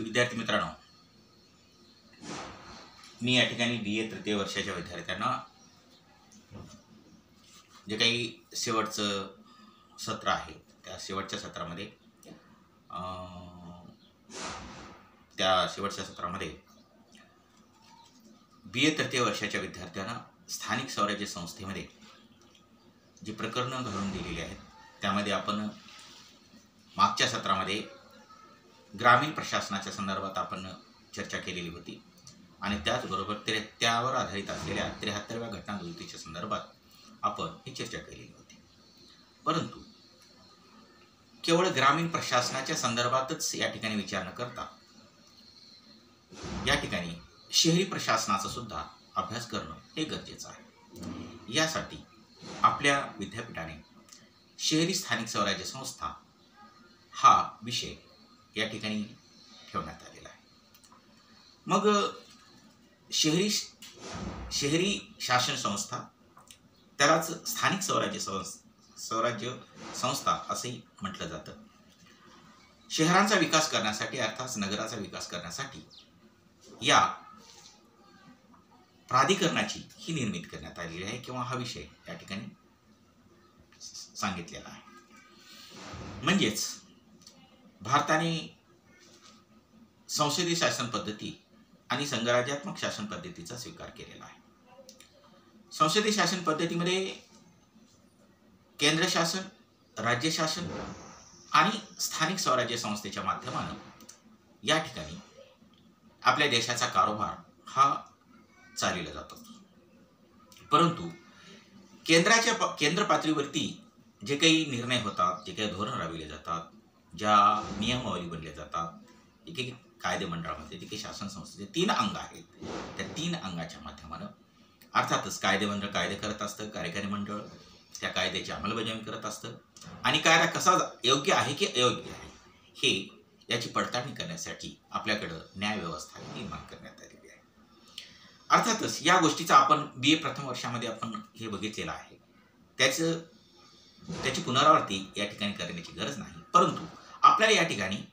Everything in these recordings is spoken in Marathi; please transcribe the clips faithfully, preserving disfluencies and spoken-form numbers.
विद्यार्थी मित्रांनो, मी या ठिकाणी बी ए तृतीय वर्षाच्या विद्यार्थ्यांना जे काही शेवटचं सत्र आहे त्या शेवटच्या सत्रामध्ये त्या शेवटच्या सत्रामध्ये बी ए तृतीय वर्षाच्या विद्यार्थ्यांना स्थानिक स्वराज्य संस्थेमध्ये जी प्रकरणं घालून दिलेली आहेत त्यामध्ये आपण मागच्या सत्रामध्ये ग्रामीण प्रशासनाच्या संदर्भात आपण चर्चा केलेली होती आणि त्याचबरोबर ते त्यावर आधारित असलेल्या त्र्याहत्तरव्या घटना दुरुस्तीच्या संदर्भात आपण ही चर्चा केलेली होती. परंतु केवळ ग्रामीण प्रशासनाच्या संदर्भातच या ठिकाणी विचार न करता या ठिकाणी शहरी प्रशासनाचा सुद्धा अभ्यास करणं हे गरजेचं आहे. यासाठी आपल्या विद्यापीठाने शहरी स्थानिक स्वराज्य संस्था हा विषय या ठिकाणी ठेवण्यात आलेला आहे. मग शहरी शहरी शासन संस्था त्यालाच स्थानिक स्वराज्य स्वराज्य संस्था असंही म्हटलं जातं. शहरांचा विकास करण्यासाठी अर्थात नगराचा विकास करण्यासाठी या प्राधिकरणाची ही निर्मिती करण्यात आलेली आहे किंवा हा विषय या ठिकाणी सांगितलेला आहे. म्हणजेच भारताने संसदीय शासन पद्धती आणि संघराज्यात्मक शासन पद्धतीचा स्वीकार केलेला आहे. संसदीय शासन पद्धतीमध्ये केंद्र शासन, राज्य शासन आणि स्थानिक स्वराज्य संस्थेच्या माध्यमाने या ठिकाणी आपल्या देशाचा कारभार हा चालविला जातो. परंतु केंद्राच्या केंद्र पातळीवरती जे काही निर्णय होतात, जे काही धोरण राबविले जातात, ज्या नियमावली बनल्या जातात, जे काही कायदे मंडळामध्ये जे काही शासन संस्थेचे तीन अंग आहेत त्या तीन अंगाच्या माध्यमानं अर्थातच कायदे मंडळ कायदे करत असतं, कार्यकारी मंडळ त्या कायद्याची अंमलबजावणी करत असतं आणि कायदा कसा योग्य आहे की अयोग्य आहे हे याची पडताळणी करण्यासाठी आपल्याकडं न्यायव्यवस्था निर्माण करण्यात आलेली आहे. अर्थातच या गोष्टीचा आपण बी ए प्रथम वर्षामध्ये आपण हे बघितलेलं आहे. त्याचं त्याची पुनरावृत्ती या ठिकाणी करण्याची गरज नाही. परंतु आपल्याला या ठिकाणी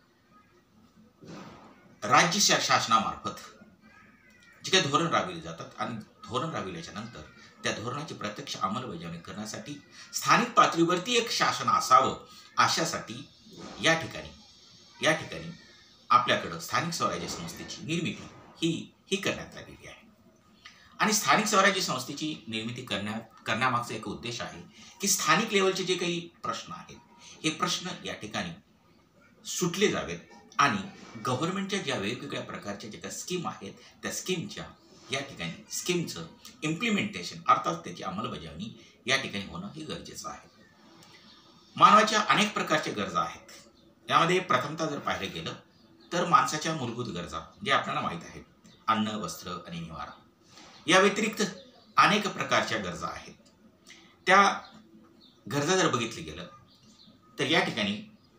राज्य शासनामार्फत जे काही धोरण राबविले जातात आणि धोरण राबविल्याच्या नंतर त्या धोरणाची प्रत्यक्ष अंमलबजावणी करण्यासाठी स्थानिक पातळीवरती एक शासन असावं अशासाठी या ठिकाणी या ठिकाणी आपल्याकडं स्थानिक स्वराज्य संस्थेची निर्मिती ही ही करण्यात आलेली आहे. आणि स्थानिक स्वराज्य संस्थेची निर्मिती करण्यात करण्यामागचा एक उद्देश आहे की स्थानिक लेवलचे जे काही प्रश्न आहेत हे प्रश्न या ठिकाणी सुटले जावेत आणि गव्हर्नमेंटच्या ज्या वेगवेगळ्या प्रकारच्या ज्या काही स्कीम आहेत त्या स्कीमच्या या ठिकाणी स्कीमचं इम्प्लिमेंटेशन अर्थात त्याची अंमलबजावणी या ठिकाणी होणं हे गरजेचं आहे. मानवाच्या अनेक प्रकारच्या गरजा आहेत. यामध्ये प्रथमतः जर पाहिलं गेलं तर माणसाच्या मूलभूत गरजा जे आपल्याला माहीत आहेत, अन्न, वस्त्र आणि निवारा. या व्यतिरिक्त अनेक प्रकारच्या गरजा आहेत. त्या गरजा जर बघितली गेलं तर या ठिकाणी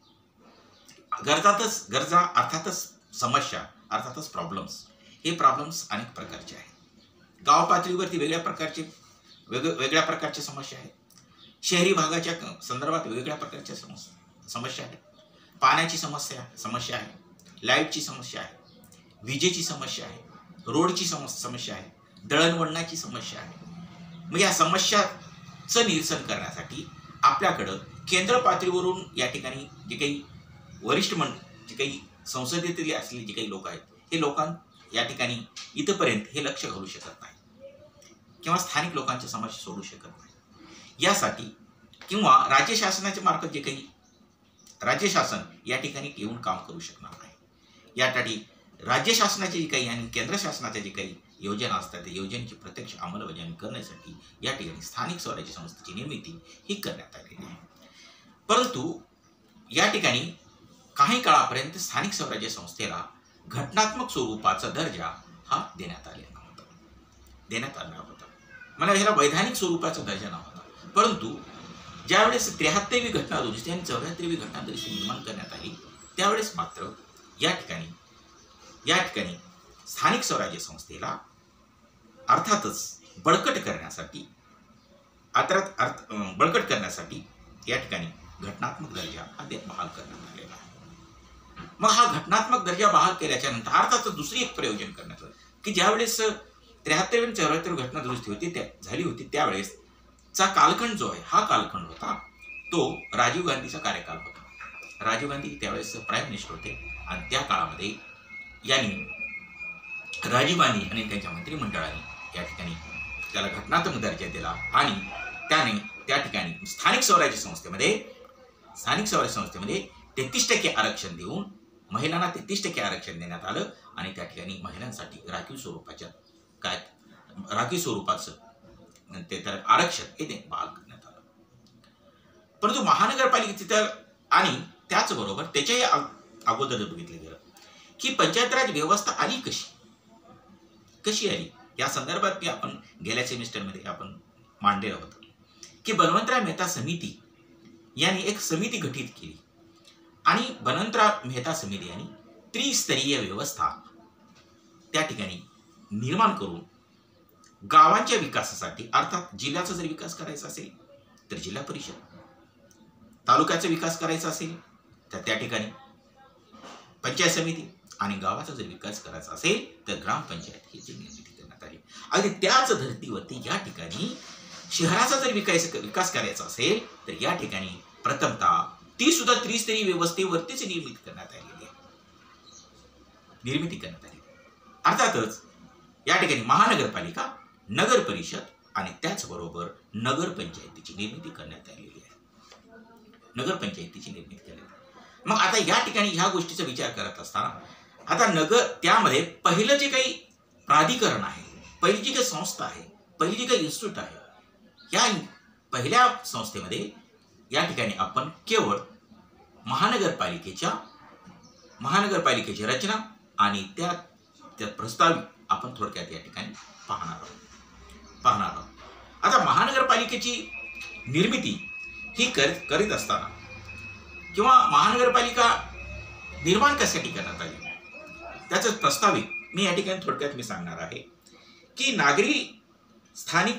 गरजातच गरजा अर्थातच समस्या अर्थातच प्रॉब्लेम्स हे प्रॉब्लेम्स अनेक प्रकारचे आहेत. गाव पातळीवरती वेगळ्या प्रकारचे वेग वेगळ्या प्रकारच्या समस्या आहेत. शहरी भागाच्या संदर्भात वेगवेगळ्या प्रकारच्या समस्या आहेत. पाण्याची समस्या समस्या आहे, लाईटची समस्या आहे, विजेची समस्या आहे, रोडची समस्या आहे, दळणवळणाची समस्या आहे. मग या समस्याचं निरसन करण्यासाठी आपल्याकडं केंद्र पातळीवरून या ठिकाणी जे काही वरिष्ठ मंडळ जे काही संसदेतील असलेले जे काही लोक आहेत हे लोकां या ठिकाणी इथपर्यंत हे लक्ष घालू शकत नाही किंवा स्थानिक लोकांच्या समस्या सोडू शकत नाही. यासाठी किंवा राज्य शासनाच्या मार्फत जे काही राज्य शासन या ठिकाणी येऊन काम करू शकणार नाही. यासाठी राज्य शासनाचे जे काही आणि केंद्र शासनाच्या जे काही योजना असतात त्या योजनेची प्रत्यक्ष अंमलबजावणी करण्यासाठी या ठिकाणी स्थानिक स्वराज्य संस्थेची निर्मिती ही करण्यात आलेली आहे. परंतु या ठिकाणी काही काळापर्यंत स्थानिक स्वराज्य संस्थेला घटनात्मक स्वरूपाचा दर्जा हा देण्यात आलेला होता देण्यात आला होता मला ह्याला वैधानिक स्वरूपाचा दर्जा नव्हता. परंतु ज्यावेळेस त्र्याहत्तरवी घटना दुरुस्ती आणि चौऱ्याहत्तरवी घटना दुरुस्ती निर्माण करण्यात आली त्यावेळेस मात्र या ठिकाणी या ठिकाणी स्थानिक स्वराज्य संस्थेला अर्थातच बळकट करण्यासाठी अर्थात अर्थ बळकट करण्यासाठी या ठिकाणी घटनात्मक दर्जा हा बहाल करण्यात आलेला आहे. मग हा घटनात्मक दर्जा बहाल केल्याच्या नंतर अर्थातच दुसरी एक प्रयोजन करण्यात आलं की ज्यावेळेस त्र्याहत्तर आणि चौऱ्याहत्तर घटना दुरुस्ती होती त्या झाली होती त्यावेळेस चा कालखंड जो आहे हा कालखंड होता तो राजीव गांधीचा कार्यकाल होता. राजीव गांधी त्यावेळेस प्राईम मिनिस्टर होते आणि त्या काळामध्ये यांनी राजीव गांधी आणि त्यांच्या मंत्रिमंडळाने या ठिकाणी त्याला घटनात्मक दर्जा दिला आणि त्याने त्या ठिकाणी स्थानिक स्वराज्य संस्थेमध्ये स्थानिक स्वराज्य संस्थेमध्ये तेहतीस टक्के आरक्षण देऊन महिलांना तेहतीस टक्के आरक्षण देण्यात आलं आणि त्या ठिकाणी महिलांसाठी राखीव स्वरूपाच्या काय राखीव स्वरूपाचं ते तर आरक्षण हे ते बहाल करण्यात आलं. परंतु महानगरपालिकेचं आणि त्याचबरोबर त्याच्याही अगोदर बघितलं गेलं की पंचायत राज व्यवस्था आली कशी कशी आली या संदर्भात मी आपण गेल्या सेमिस्टरमध्ये आपण मांडलेलं होतं की बलवंतराव मेहता समिती यांनी एक समिती गठीत केली आणि बलवंतराव मेहता समिती यांनी त्रिस्तरीय व्यवस्था त्या ठिकाणी निर्माण करून गावांच्या विकासासाठी अर्थात जिल्ह्याचा जर विकास करायचा असेल तर जिल्हा परिषद, तालुक्याचा विकास करायचा असेल तर त्या ठिकाणी पंचायत समिती आणि गावाचा जर विकास करायचा असेल तर ग्रामपंचायत ह्याची निर्मिती करण्यात आली. आणि त्याच धर्तीवरती या ठिकाणी शहराचा जर विकास विकास करायचा असेल तर या ठिकाणी प्रथमतः ती सुद्धा त्रिस्तरीय व्यवस्थेवरतीच निर्मिती करण्यात आलेली आहे निर्मिती करण्यात आली. अर्थातच या ठिकाणी महानगरपालिका, नगर परिषद आणि त्याचबरोबर नगरपंचायतीची निर्मिती करण्यात आलेली आहे. नगरपंचायतीची निर्मिती करण्यात आली. मग आता या ठिकाणी ह्या गोष्टीचा विचार करत असताना आता नगर त्यामध्ये पहिलं जे काही प्राधिकरण आहे, पहिली जी काही संस्था आहे, पहिली जी काही इन्स्टिट्यूट आहे, या पहिल्या संस्थेमध्ये या ठिकाणी आपण केवळ महानगरपालिकेच्या महानगरपालिकेची रचना आणि त्या त्या प्रस्तावित आपण थोडक्यात या ठिकाणी पाहणार आहोत पाहणार आहोत. आता महानगरपालिकेची निर्मिती ही करीत करीत असताना किंवा महानगरपालिका निर्माण कशासाठी करण्यात आली त्याचं प्रस्तावित मी या ठिकाणी थोडक्यात मी सांगणार आहे की नागरी स्थानिक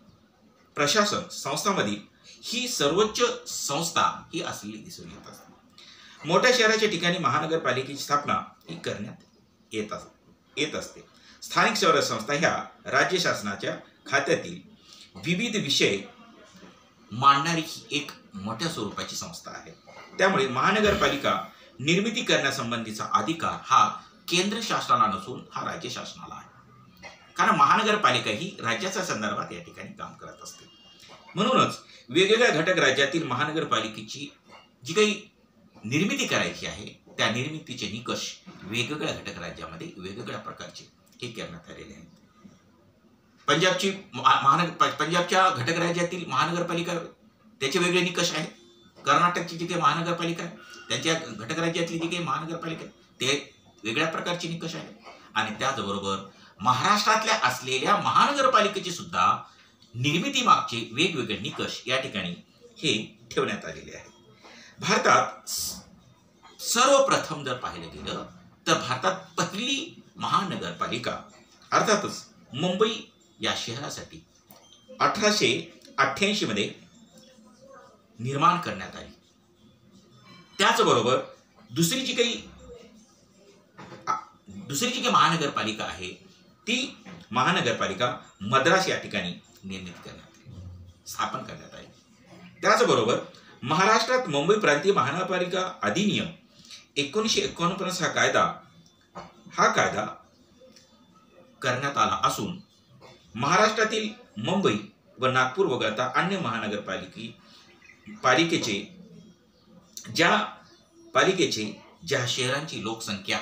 प्रशासन संस्थांमधील ही सर्वोच्च संस्था ही असलेली दिसून येत असते. मोठ्या शहराच्या ठिकाणी महानगरपालिकेची स्थापना ही करण्यात येत येत असते. स्थानिक स्वराज्य संस्था ह्या राज्य शासनाच्या खात्यातील विविध विषय मांडणारी ही एक मोठ्या स्वरूपाची संस्था आहे. त्यामुळे महानगरपालिका निर्मिती करण्यासंबंधीचा अधिकार हा केंद्र शासनाला नसून हा राज्य शासनाला आहे. कारण महानगरपालिका ही राज्याच्या संदर्भात या ठिकाणी काम करत असते. म्हणूनच वेगवेगळ्या घटक राज्यातील महानगरपालिकेची जी काही निर्मिती करायची आहे त्या निर्मितीचे निकष वेगवेगळ्या घटक राज्यामध्ये वेगवेगळ्या प्रकारचे हे करण्यात आलेले आहेत. पंजाबची महानगर पंजाबच्या घटक राज्यातील महानगरपालिका त्याचे वेगळे निकष आहेत. कर्नाटकची जी काही महानगरपालिका आहे त्यांच्या घटक राज्यातली जी काही महानगरपालिका ते वेगळ्या प्रकारचे निकष आहेत. आणि त्याचबरोबर महाराष्ट्रातल्या असलेल्या महानगरपालिकेचे सुद्धा निर्मिती मागचे वेगवेगळे निकष या ठिकाणी हे ठेवण्यात आलेले आहेत. भारतात सर्वप्रथम जर पाहिलं गेलं तर भारतात पहिली महानगरपालिका अर्थातच मुंबई या शहरासाठी अठराशे अठ्ठ्याऐंशी मध्ये निर्माण करण्यात आली. त्याचबरोबर दुसरी जी काही दुसरी जी काही महानगरपालिका आहे ती महानगरपालिका मद्रास या ठिकाणी निर्मित करण्यात आली, स्थापन करण्यात आली. त्याचबरोबर महाराष्ट्रात मुंबई प्रांतीय महानगरपालिका अधिनियम एकोणीसशे एकोणपन्नास हा कायदा हा कायदा करण्यात आला असून महाराष्ट्रातील मुंबई व नागपूर वगळता अन्य महानगरपालिके पालिकेचे ज्या पालिकेचे ज्या शहरांची लोकसंख्या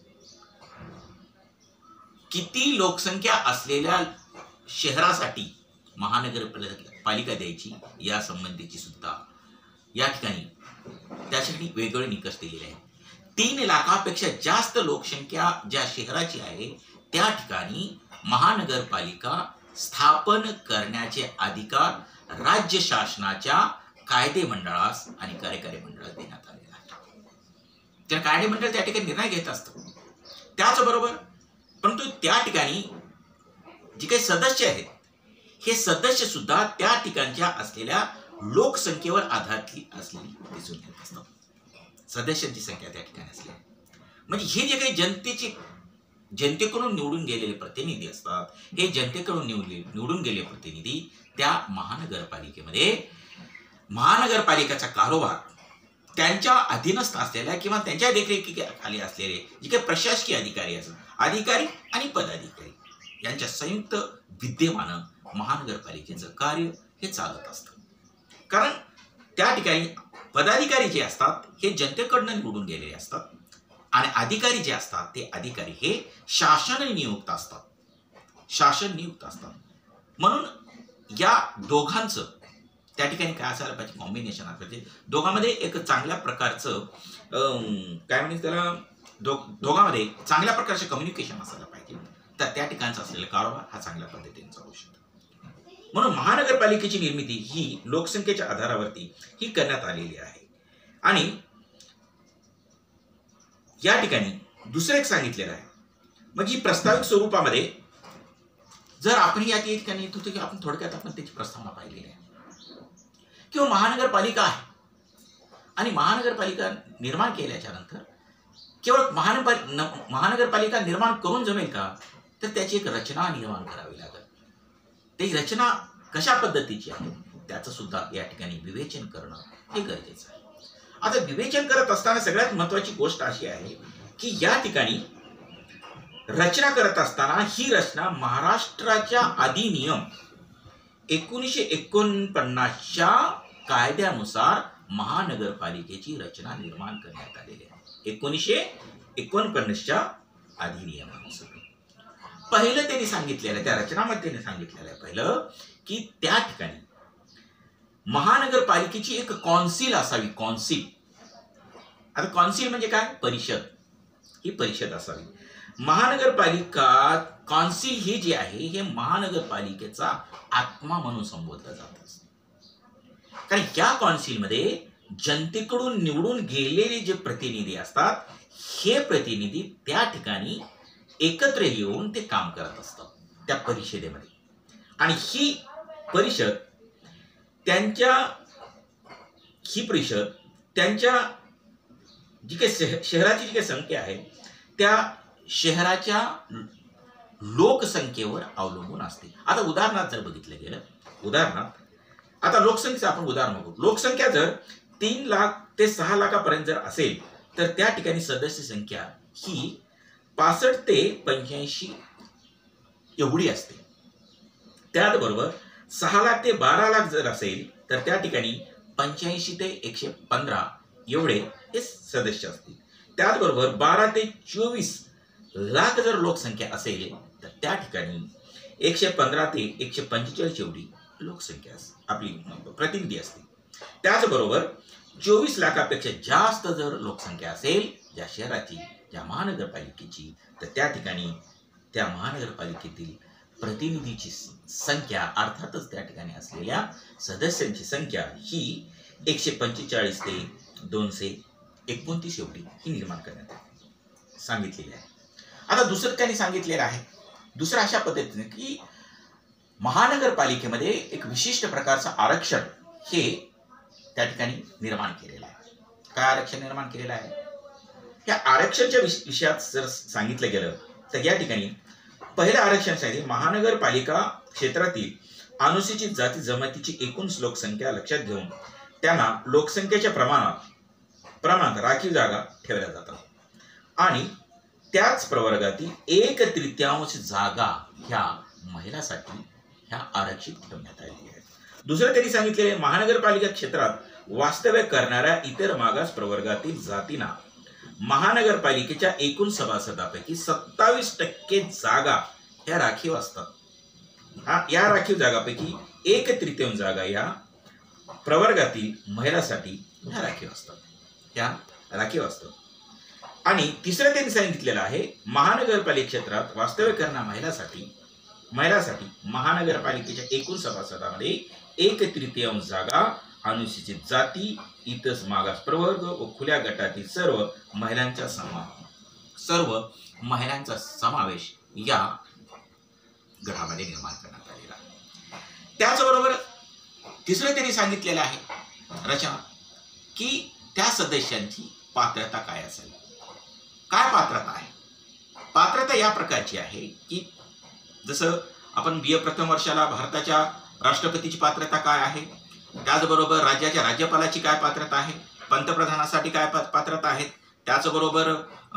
किती लोकसंख्या असलेल्या शहरासाठी महानगरपालिका द्यायची या संबंधीची सुद्धा या ठिकाणी त्यासाठी वेगवेगळे निकष दिलेले आहेत. तीन लाखापेक्षा जास्त लोकसंख्या ज्या शहराची आहे त्या ठिकाणी महानगरपालिका स्थापन करण्याचे अधिकार राज्य शासनाच्या कायदे मंडळास आणि कार्यकारी मंडळास देण्यात आलेला आहे. त्या कायदे मंडळ त्या ठिकाणी निर्णय घेत असतं. त्याचबरोबर परंतु त्या ठिकाणी जे काही सदस्य आहेत हे सदस्य सुद्धा त्या ठिकाणच्या असलेल्या लोकसंख्येवर आधारित असलेली दिसून येत असतात. सदस्यांची संख्या त्या ठिकाणी असली आहे. म्हणजे हे जे काही जनतेचे जनतेकडून निवडून गेलेले प्रतिनिधी असतात, हे जनतेकडून निवडले निवडून गेलेले प्रतिनिधी त्या महानगरपालिकेमध्ये महानगरपालिकेचा कारभार त्यांच्या अधीनस्थ असलेल्या किंवा त्यांच्या देखरेखीखाली असलेले जे काही प्रशासकीय अधिकारी असतात, अधिकारी आणि पदाधिकारी यांच्या संयुक्त विद्यमानं महानगरपालिकेचं कार्य हे चालत असतं. कारण त्या ठिकाणी पदाधिकारी जे असतात हे जनतेकडनं निवडून गेलेले असतात आणि अधिकारी जे असतात ते अधिकारी हे शासन नियुक्त असतात, शासन नियुक्त असतात. म्हणून या दोघांचं त्या ठिकाणी काय असायला पाहिजे, कॉम्बिनेशन असलं पाहिजे. दोघांमध्ये एक चांगल्या प्रकारचं काय म्हणजे त्याला दो दोघांमध्ये चांगल्या प्रकारचे कम्युनिकेशन असायला पाहिजे. तर त्या ठिकाणचा असलेला कारभार हा चांगल्या पद्धतीने चालू शकतो. म्हणून महानगरपालिकेची निर्मिती ही लोकसंख्येच्या आधारावरती ही करण्यात आलेली आहे. आणि या ठिकाणी दुसरं एक सांगितलेलं आहे, म्हणजे प्रस्तावित स्वरूपामध्ये जर आपण या ठिकाणी येत होतो की आपण थोडक्यात आपण त्याची प्रस्तावना पाहिलेली आहे किंवा महानगरपालिका आहे आणि महानगरपालिका निर्माण केल्याच्या नंतर केवळ महानगरपालिका महानगरपालिका निर्माण करून जमेल का, तर त्याची एक रचना निर्माण करावी लागेल. ती रचना कशा पद्धतीची आहे त्याचं सुद्धा या ठिकाणी विवेचन करणं हे गरजेचं आहे. आता विवेचन करत असताना सगळ्यात महत्वाची गोष्ट अशी आहे की या ठिकाणी रचना करत असताना ही रचना महाराष्ट्राच्या अधिनियम एकोणीसशे एकोणपन्नासच्या कायद्यानुसार महानगरपालिकेची रचना निर्माण करण्यात आलेली आहे. एकोणीसशे एकोणपन्नासच्या अधिनियमानुसार पहिलं त्यांनी सांगितलेलं त्या रचनामध्ये त्यांनी सांगितलेलं आहे पहिलं की त्या ठिकाणी महानगरपालिकेची एक कौन्सिल असावी. कौन्सिल, आता कौन्सिल म्हणजे काय, परिषद. ही परिषद असावी. महानगरपालिका कौन्सिल ही जी आहे हे महानगरपालिकेचा आत्मा म्हणून संबोधलं जात असतं. कारण या कौन्सिलमध्ये जनतेकडून निवडून गेलेले जे प्रतिनिधी असतात हे प्रतिनिधी त्या ठिकाणी एकत्र येऊन ते काम करत असतात त्या परिषदेमध्ये. आणि ही परिषद त्यांच्या ही परिषद त्यांच्या जी काही शहराची जी काही संख्या आहे त्या शहराच्या लोकसंख्येवर अवलंबून असते. आता उदाहरणार्थ जर बघितलं गेलं, उदाहरणार्थ आता लोकसंख्येचं आपण उदाहरण बघू. लोकसंख्या जर तीन लाख ते सहा लाखापर्यंत जर असेल तर त्या ठिकाणी सदस्य संख्या ही पासष्ट ते पंच्याऐंशी एवढी असते. त्याचबरोबर सहा लाख ते बारा लाख जर असेल तर त्या ठिकाणी पंच्याऐंशी ते एकशे पंधरा एवढे हे सदस्य असतील. त्याचबरोबर बारा ते चोवीस लाख जर लोकसंख्या असेल तर त्या ठिकाणी एकशे पंधरा ते एकशे पंचेचाळीस एवढी लोकसंख्या आपली प्रतिनिधी असते. त्याचबरोबर चोवीस लाखापेक्षा जास्त जर लोकसंख्या असेल ज्या शहराची, ज्या महानगरपालिकेची, तर त्या ठिकाणी त्या महानगरपालिकेतील प्रतिनिधीची संख्या अर्थातच त्या ठिकाणी असलेल्या सदस्यांची संख्या ही एकशे पंचेचाळीस ते दोनशे एकोणतीस एवढी ही निर्माण करण्यात सांगितलेली आहे. आता दुसरं त्यांनी सांगितलेलं आहे, दुसरं अशा पद्धतीने की महानगरपालिकेमध्ये एक विशिष्ट प्रकारचं आरक्षण हे त्या ठिकाणी निर्माण केलेलं आहे. काय आरक्षण निर्माण केलेलं आहे, या आरक्षणच्या विषयात जर सांगितलं गेलं तर या ठिकाणी पहिल्या आरक्षणासाठी महानगरपालिका क्षेत्रातील अनुसूचित जाती जमातीची एकूण लोकसंख्या लक्षात घेऊन त्यांना लोकसंख्येच्या प्रमाणात प्रमाणात राखीव जागा ठेवल्या जातात आणि त्याच प्रवर्गातील एक तृतीयांश जागा ह्या महिलांसाठी ह्या आरक्षित ठेवण्यात आलेल्या आहेत. दुसरं त्यांनी सांगितलेले महानगरपालिका क्षेत्रात वास्तव्य करणाऱ्या इतर मागास प्रवर्गातील जातींना महानगरपालिकेच्या एकूण सभासदांपैकी सत्तावीस टक्के जागा ह्या राखीव असतात. हा या राखीव जागापैकी एक तृतीयांश जागा या प्रवर्गातील महिलांसाठी ह्या राखीव असतात ह्या राखीव असतात. आणि तिसरं त्यांनी सांगितलेलं आहे महानगरपालिका क्षेत्रात वास्तव्य करणाऱ्या महिलांसाठी महिलांसाठी महानगरपालिकेच्या एकूण सभासदांमध्ये एक तृतीयांश जागा अनुसूचित जाती, इतर मागास प्रवर्ग व खुल्या गटातील सर्व महिलांचा समावेश सर्व महिलांचा समावेश या गटामध्ये निर्माण करण्यात आलेला आहे. त्याचबरोबर तिसरं त्यांनी सांगितलेलं आहे रचना की त्या सदस्यांची पात्रता काय असेल? काय पात्रता आहे? पात्रता या प्रकारची आहे की जसं आपण बी ए प्रथम वर्षाला भारताच्या राष्ट्रपतीची पात्रता काय आहे, त्याचबरोबर राज्याच्या राज्यपालाची काय पात्रता आहे, पंतप्रधानासाठी काय पात्रता आहेत, त्याचबरोबर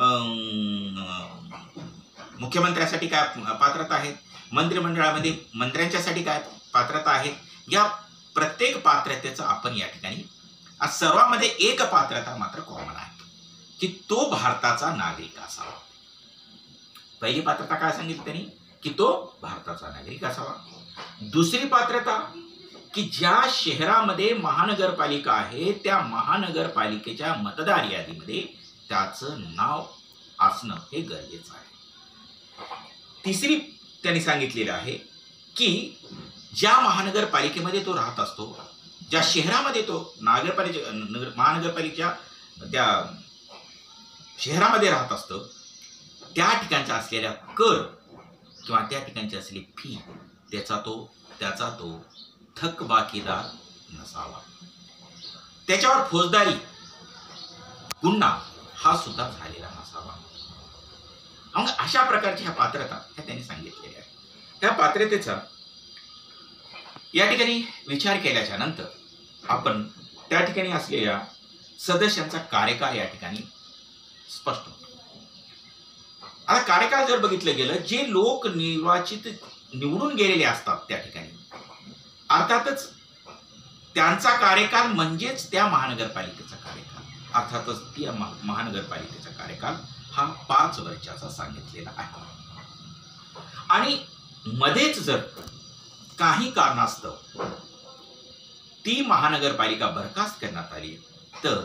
मुख्यमंत्र्यासाठी काय पात्रता आहेत, मंत्रिमंडळामध्ये मंत्र्यांच्यासाठी काय पात्रता आहे. या प्रत्येक पात्रतेचं आपण या ठिकाणी सर्वांमध्ये एक पात्रता मात्र कॉमन आहे की तो भारताचा नागरिक असावा. पहिली पात्रता काय सांगितली त्यांनी की तो भारताचा नागरिक असावा. दुसरी पात्रता की ज्या शहरामध्ये महानगरपालिका आहे त्या महानगरपालिकेच्या मतदार यादीमध्ये त्याचं नाव असणं हे गरजेचं आहे. तिसरी त्यांनी सांगितलेलं आहे की ज्या महानगरपालिकेमध्ये तो राहत असतो, ज्या शहरामध्ये तो नगरपालिका महानगरपालिकेच्या त्या शहरामध्ये राहत असतो त्या ठिकाणचा असलेला कर किंवा त्या ठिकाणची असलेली फी त्याचा तो त्याचा तो थकबाकीदार नसावा. त्याच्यावर फौजदारी गुन्हा हा सुद्धा झालेला नसावा. मग अशा प्रकारच्या ह्या पात्रता ह्या त्यांनी सांगितलेल्या आहेत. त्या पात्रतेचा या ठिकाणी विचार केल्याच्या नंतर आपण त्या ठिकाणी असलेल्या सदस्यांचा कार्यकाळ या ठिकाणी स्पष्ट होतो. आता कार्यकाळ जर बघितलं गेलं, जे लोक निर्वाचित निवडून गेलेले असतात त्या ठिकाणी अर्थातच त्यांचा कार्यकाल म्हणजेच त्या महानगरपालिकेचा कार्यकाल, अर्थातच त्या महानगरपालिकेचा कार्यकाल हा पाच वर्षाचा सांगितलेला आहे. आणि मध्येच जर काही कारणास्तव ती महानगरपालिका बरखास्त करण्यात आली तर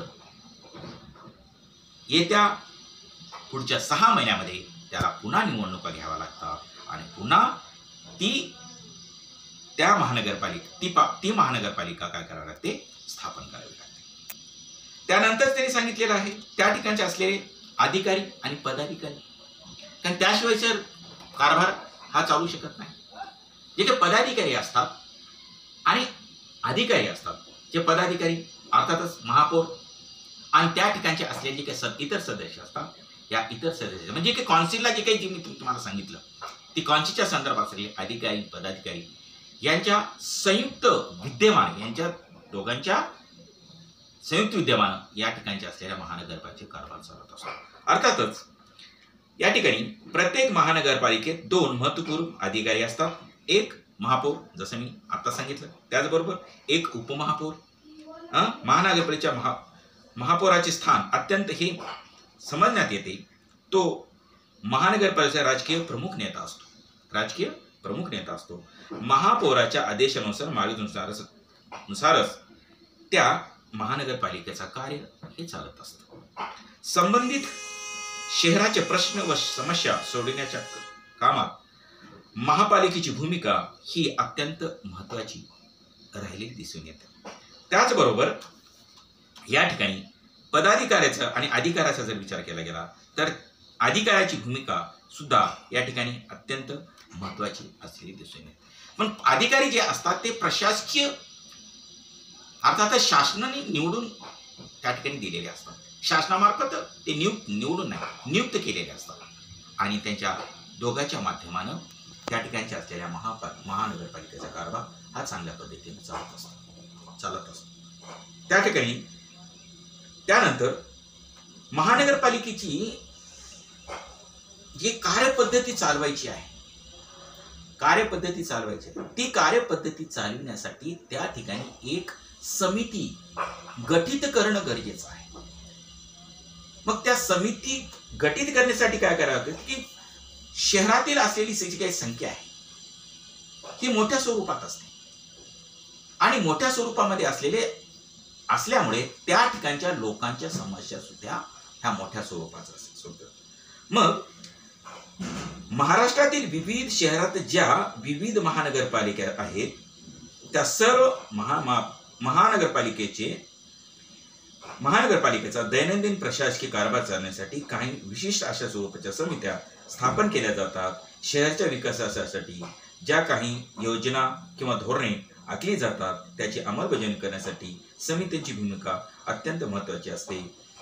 येत्या पुढच्या सहा महिन्यामध्ये त्याला पुन्हा निवडणुका घ्याव्या लागतात आणि पुन्हा ती त्या महानगरपालिका ती ती महानगरपालिका काय करावी लागते, स्थापन करावी लागते. त्यानंतर त्यांनी सांगितलेलं आहे त्या ठिकाणचे असलेले अधिकारी आणि पदाधिकारी, कारण त्याशिवाय जर कारभार हा चालू शकत नाही. जे काही पदाधिकारी असतात आणि अधिकारी असतात, जे पदाधिकारी अर्थातच महापौर आणि त्या ठिकाणचे असलेले जे काही इतर सदस्य असतात, या इतर सदस्य म्हणजे काही कौन्सिलला जे काही मी तुम्हाला सांगितलं ती कौन्सिलच्या संदर्भात असलेले अधिकारी पदाधिकारी यांच्या संयुक्त विद्यमान यांच्या दोघांच्या संयुक्त विद्यमान या ठिकाणचे असलेल्या महानगरपालिकेचे कारभार चालत असतो. अर्थातच या ठिकाणी प्रत्येक महानगरपालिकेत दोन महत्वपूर्ण अधिकारी असतात. एक महापौर जसं मी आता सांगितलं, त्याचबरोबर एक उपमहापौर. महानगरपालिकेच्या महा महापौराचे स्थान अत्यंत हे समजण्यात येते तो महानगरपालिकेचा राजकीय प्रमुख नेता असतो. राजकीय प्रमुख नेता असतो. महापौराच्या आदेशानुसार मार्गदर्शनानुसारच नुसारच त्या महानगरपालिकेचा कार्य हे चालत असतं. संबंधित शहराचे प्रश्न व समस्या सोडवण्याच्या कामात महापालिकेची भूमिका ही अत्यंत महत्त्वाची राहिलेली दिसून येते. त्याचबरोबर या ठिकाणी पदाधिकाऱ्याचा आणि अधिकाऱ्याचा जर विचार केला गेला तर अधिकाऱ्याची भूमिका सुद्धा या ठिकाणी अत्यंत महत्त्वाची असलेली दिसून येते. पण अधिकारी जे असतात ते प्रशासकीय अर्थात शासनाने निवडून त्या ठिकाणी दिलेले असतात. शासनामार्फत ते नियुक्त निवडून नाही नियुक्त केलेले असतात आणि त्यांच्या दोघांच्या माध्यमानं त्या ठिकाणच्या असलेल्या महापा महानगरपालिकेचा कारभार हा चांगल्या पद्धतीने चालत असतो चालत असतो त्या ठिकाणी. त्यानंतर महानगरपालिकेची जी कार्यपद्धती चालवायची आहे कार्यपद्धती चालवायची आहे ती कार्यपद्धती चालविण्यासाठी त्या ठिकाणी एक समिती गठीत करणं गरजेचं आहे. मग त्या समिती गठीत करण्यासाठी काय करावं लागतं की शहरातील असलेली जी काही संख्या आहे ती मोठ्या स्वरूपात असते आणि मोठ्या स्वरूपामध्ये असलेले असल्यामुळे त्या ठिकाणच्या लोकांच्या समस्या सुद्धा ह्या मोठ्या स्वरूपाच्या असतात. मग महाराष्ट्रातील विविध शहरात ज्या विविध महानगरपालिका आहेत त्या सर्व महा महानगरपालिकेचे महानगरपालिकेचा दैनंदिन प्रशासकीय कारभार चालण्यासाठी काही विशिष्ट अशा स्वरूपाच्या समित्या स्थापन केल्या जातात. शहराच्या विकासासाठी ज्या काही योजना किंवा धोरणे आखली जातात त्याची अंमलबजावणी करण्यासाठी समितीची भूमिका अत्यंत महत्त्वाची असते.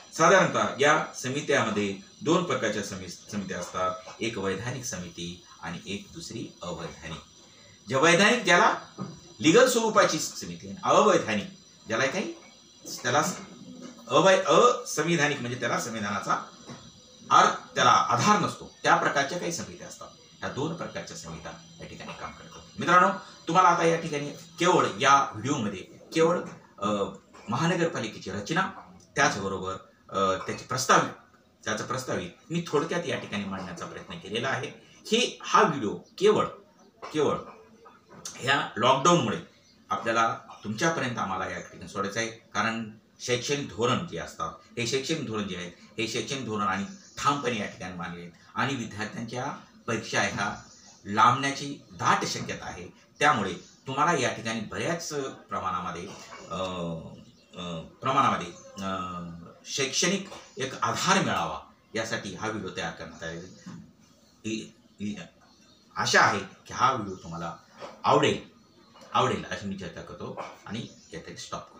साधारणतः या समित्यामध्ये दोन प्रकारच्या समी समित्या असतात, एक वैधानिक समिती आणि एक दुसरी अवैधानिक. ज्या वैधानिक ज्याला लिगल स्वरूपाची समिती आहे, अवैधानिक ज्याला काही त्याला अवै असंविधानिक म्हणजे त्याला संविधानाचा अर्थ त्याला आधार नसतो, त्या प्रकारच्या काही समित्या असतात. ह्या दोन प्रकारच्या समित्या या ठिकाणी काम करतात. मित्रांनो, तुम्हाला आता या ठिकाणी केवळ या व्हिडिओमध्ये केवळ महानगरपालिकेची रचना, त्याचबरोबर त्याची प्रस्तावित त्याचं प्रस्तावित मी थोडक्यात या ठिकाणी मांडण्याचा प्रयत्न केलेला आहे. हे हा व्हिडिओ केवळ केवळ ह्या लॉकडाऊनमुळे आपल्याला तुमच्यापर्यंत आम्हाला या ठिकाणी सोडायचं आहे. कारण शैक्षणिक धोरण जे असतात, हे शैक्षणिक धोरण जे आहे हे शैक्षणिक धोरण आणि ठामपणे या ठिकाणी मानले आहेत आणि विद्यार्थ्यांच्या परीक्षा ह्या लांबण्याची दाट शक्यता आहे. त्यामुळे तुम्हाला या ठिकाणी बऱ्याच प्रमाणामध्ये प्रमाणामध्ये शैक्षणिक एक आधार मिळावा यासाठी हा व्हिडिओ तयार करण्यात आलेला. आशा आहे की हा व्हिडिओ तुम्हाला आवडेल आवडेल अशी मी चर्चा करतो आणि यात स्टॉप करतो.